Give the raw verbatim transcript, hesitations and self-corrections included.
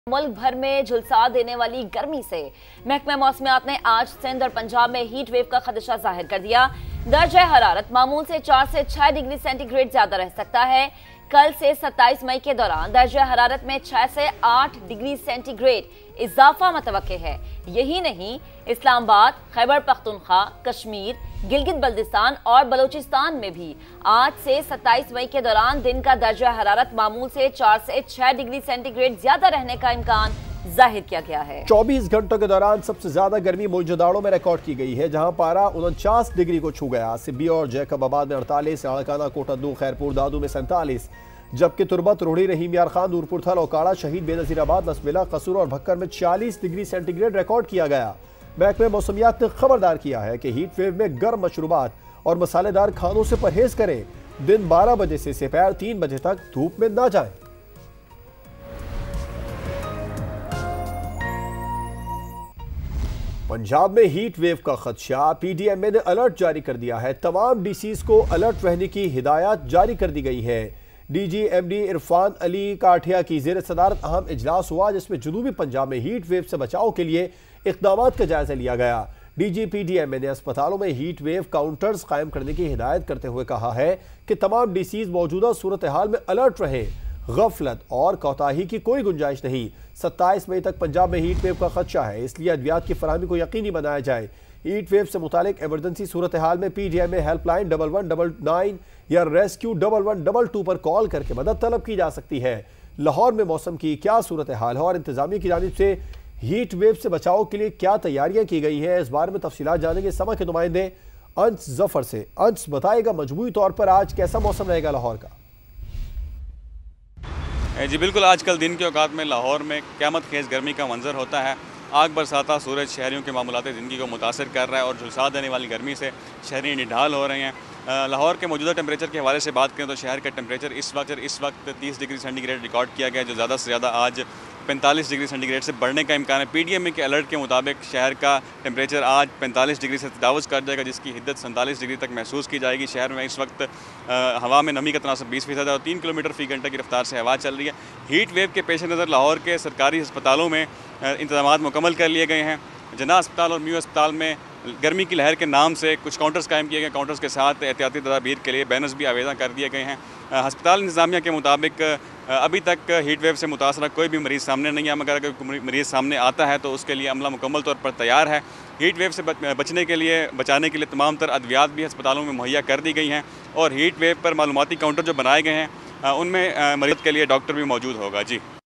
मुल्क भर में झुलसा देने वाली गर्मी से महकमा मौसमियात ने आज सिंध और पंजाब में हीट वेव का खदशा जाहिर कर दिया। दर्जा हरारत मामूल से चार से छह डिग्री सेंटीग्रेड ज्यादा रह सकता है। कल से सत्ताईस मई के दौरान दर्जा हरारत में छह से आठ डिग्री सेंटीग्रेड इजाफा मुतवक्के है। यही नहीं, इस्लामाबाद, खैबर पख्तूनख्वा, कश्मीर, गिलगित बल्दिस्तान और बलोचिस्तान में भी आज से सत्ताईस मई के दौरान दिन का दर्जा हरारत मामूल से चार से छह डिग्री सेंटीग्रेड ज्यादा रहने का इम्कान जाहिर किया गया है। चौबीस घंटों के दौरान सबसे ज्यादा गर्मी मोइनुद्दीन में रिकॉर्ड की गई है, जहां पारा उनचास डिग्री को छू गया। सिब्बी और जैकबाबाद में अड़तालीस, अड़काना, कोटद्दू, खैरपुर, दादू में सैंतालीस, जबकि तुरबत, रोहड़ी, रहीम यार खान, नूरपुर थल, ओकाड़ा, शहीद, बेनजीराबाद, नसबिला, कसूर और भक्कर में छियालीस डिग्री सेंटीग्रेड रिकॉर्ड किया गया। महकमे मौसमियात ने खबरदार किया है कि हीट वेव में गर्म मशरूबात और मसालेदार खानों से परहेज करें। दिन बारह बजे से दोपहर तीन बजे तक धूप में ना जाएं। पंजाब में हीट वेव का खदशा, पीडीएमए ने अलर्ट जारी कर दिया है। तमाम डीसीज को अलर्ट रहने की हिदायत जारी कर दी गई है। डीजी एमडी इरफान अली काठिया की जेर सदारत अहम इजलास हुआ, जिसमें जनूबी पंजाब में हीट वेव से बचाव के लिए इक़दाम का जायजा लिया गया। डीजी पीडीएमए ने अस्पतालों में हीट वेव काउंटर्स कायम करने की हिदायत करते हुए कहा है कि तमाम डीसीज मौजूदा सूरत हाल में अलर्ट रहे। गफलत और कोताही की कोई गुंजाइश नहीं। सत्ताईस मई तक पंजाब में हीट वेव का खदशा है, इसलिए अद्वियात की फराहमी को यकीनी बनाया जाए। हीट वेव से मुतालिक इमरजेंसी सूरत हाल में PDMA helpline double one double nine या rescue double one double two पर कॉल करके मदद तलब की जा सकती है। लाहौर में मौसम की क्या सूरत हाल है और इंतजामिया की जानिब से हीट वेव से बचाव के लिए क्या तैयारियां की गई हैं, इस बारे में तफसीलात जानेंगे समा के नुमाइंदे अंस जफर से। अंस बताएगा मजमूई तौर पर आज कैसा मौसम रहेगा लाहौर का? जी बिल्कुल, आजकल दिन के औकात में लाहौर में क़यामत खेज गर्मी का मंजर होता है। आग बरसाता सूरज शहरियों के मामूलात ज़िंदगी को मुतासर कर रहा है और झुलसा देने वाली गर्मी से शहरी निढाल हो रहे हैं। लाहौर के मौजूदा टेम्परेचर के हवाले से बात करें तो शहर का टेम्परेचर इस वक्त इस वक्त तीस डिग्री सेंटीग्रेड रिकॉर्ड किया गया, जो ज़्यादा से ज़्यादा आज पैंतालीस डिग्री सेंटीग्रेड से बढ़ने का इम्कान है। पीडीएमए के अलर्ट के मुताबिक शहर का टेम्परेचर आज पैंतालीस डिग्री से तजावुज़ कर जाएगा, जिसकी हिद्दत सैंतालीस डिग्री तक महसूस की जाएगी। शहर में इस वक्त आ, हवा में नमी का तनासब बीस फीसद है और तीन किलोमीटर फी घंटे की रफ्तार से हवा चल रही है। हीट वेव के पेश नज़र लाहौर के सरकारी अस्पतालों में इंतजाम मुकम्मल कर लिए गए हैं। जना अस्पताल और म्यू अस्पताल में गर्मी की लहर के नाम से कुछ काउंटर्स कायम किए गए। काउंटर्स के साथ एहतियाती तदाबीर के लिए बैनर्स भी आवेदन कर दिए गए हैं। अस्पताल इंतजामिया के मुताबिक अभी तक हीट वेव से मुतासरा कोई भी मरीज़ सामने नहीं है, मगर अगर कोई मरीज़ सामने आता है तो उसके लिए अमला मुकम्मल तौर पर तैयार है। हीट वेव से बचने के लिए बचाने के लिए तमाम तर अद्वियात भी अस्पतालों में मुहैया कर दी गई हैं और हीट वेव पर मालूमाती काउंटर जो बनाए गए हैं उनमें मरीज़ के लिए डॉक्टर भी मौजूद होगा। जी।